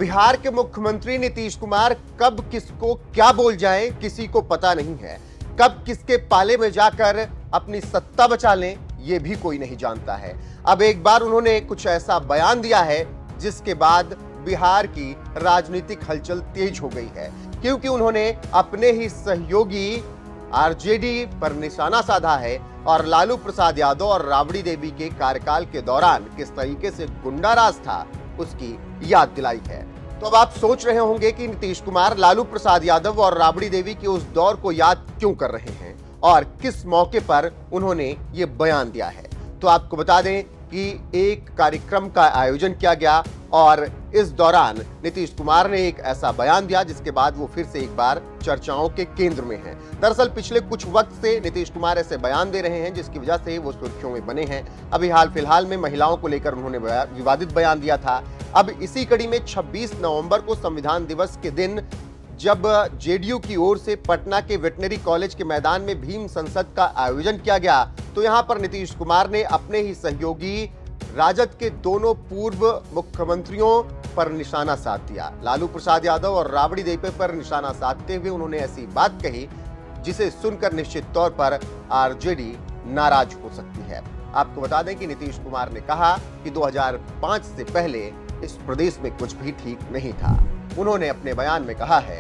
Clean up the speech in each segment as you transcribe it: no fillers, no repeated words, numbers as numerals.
बिहार के मुख्यमंत्री नीतीश कुमार कब किसको क्या बोल जाएं किसी को पता नहीं है। कब किसके पाले में जाकर अपनी सत्ता बचा लें ये भी कोई नहीं जानता है। अब एक बार उन्होंने कुछ ऐसा बयान दिया है जिसके बाद बिहार की राजनीतिक हलचल तेज हो गई है, क्योंकि उन्होंने अपने ही सहयोगी आरजेडी पर निशाना साधा है और लालू प्रसाद यादव और राबड़ी देवी के कार्यकाल के दौरान किस तरीके से गुंडाराज था उसकी याद दिलाई है। तो अब आप सोच रहे होंगे कि नीतीश कुमार लालू प्रसाद यादव और राबड़ी देवी के उस दौर को याद क्यों कर रहे हैं और किस मौके पर उन्होंने ये बयान दिया है। तो आपको बता दें कि एक कार्यक्रम का आयोजन किया गया और इस दौरान नीतीश कुमार ने एक ऐसा बयान दिया जिसके बाद वो फिर से एक बार चर्चाओं के केंद्र में हैं। दरअसल पिछले कुछ वक्त से नीतीश कुमार ऐसे बयान दे रहे हैं जिसकी वजह से वो सुर्खियों में बने हैं। अभी हाल फिलहाल में महिलाओं को लेकर उन्होंने विवादित बयान दिया था। अब इसी कड़ी में 26 नवंबर को संविधान दिवस के दिन जब जेडीयू की ओर से पटना के वेटनरी कॉलेज के मैदान में भीम संसद का आयोजन किया गया, तो यहां पर नीतीश कुमार ने अपने ही सहयोगी राजद के दोनों पूर्व मुख्यमंत्रियों पर निशाना साध दिया। लालू प्रसाद यादव और राबड़ी देवी पर निशाना साधते हुए उन्होंने ऐसी बात कही जिसे सुनकर निश्चित तौर पर आरजेडी नाराज हो सकती है। आपको बता दें कि नीतीश कुमार ने कहा कि 2005 से पहले इस प्रदेश में कुछ भी ठीक नहीं था। उन्होंने अपने बयान में कहा है,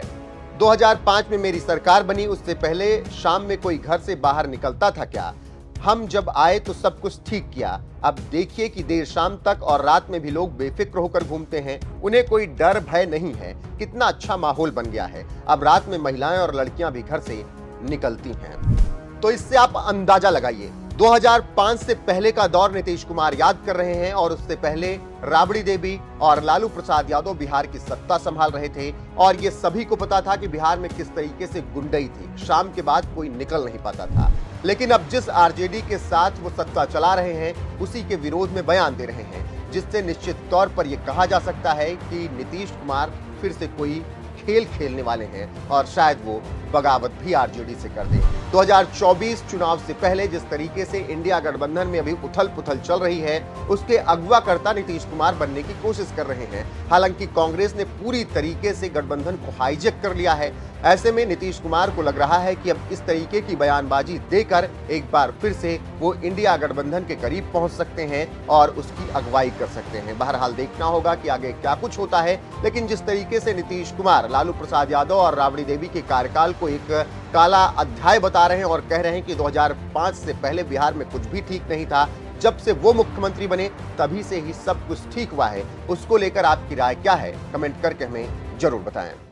2005 में मेरी सरकार बनी, उससे पहले शाम में कोई घर से बाहर निकलता था क्या? हम जब आए तो सब कुछ ठीक किया। अब देखिए कि देर शाम तक और रात में भी लोग बेफिक्र होकर घूमते हैं, उन्हें कोई डर भय नहीं है। कितना अच्छा माहौल बन गया है। अब रात में महिलाएं और लड़कियां भी घर से निकलती हैं। तो इससे आप अंदाजा लगाइए, 2005 से पहले का दौर नीतीश कुमार याद कर रहे हैं और उससे पहले राबड़ी देवी और लालू प्रसाद यादव बिहार की सत्ता संभाल रहे थे और ये सभी को पता था कि बिहार में किस तरीके से गुंडई थी। शाम के बाद कोई निकल नहीं पाता था। लेकिन अब जिस आरजेडी के साथ वो सत्ता चला रहे हैं उसी के विरोध में बयान दे रहे हैं, जिससे निश्चित तौर पर यह कहा जा सकता है कि नीतीश कुमार फिर से कोई खेल खेलने वाले हैं और शायद वो बगावत भी आरजेडी से कर दे। 2024 चुनाव से पहले जिस तरीके से इंडिया गठबंधन में अभी उथल पुथल चल रही है उसके अगुवाकर्ता नीतीश कुमार बनने की कोशिश कर रहे हैं। हालांकि कांग्रेस ने पूरी तरीके से गठबंधन को हाईजैक कर लिया है। ऐसे में नीतीश कुमार को लग रहा है कि अब इस तरीके की बयानबाजी देकर एक बार फिर से वो इंडिया गठबंधन के करीब पहुंच सकते हैं और उसकी अगुवाई कर सकते हैं। बहरहाल देखना होगा कि आगे क्या कुछ होता है, लेकिन जिस तरीके से नीतीश कुमार लालू प्रसाद यादव और राबड़ी देवी के कार्यकाल को एक काला अध्याय बता रहे हैं और कह रहे हैं कि 2005 से पहले बिहार में कुछ भी ठीक नहीं था, जब से वो मुख्यमंत्री बने तभी से ही सब कुछ ठीक हुआ है, उसको लेकर आपकी राय क्या है? कमेंट करके हमें जरूर बताएं।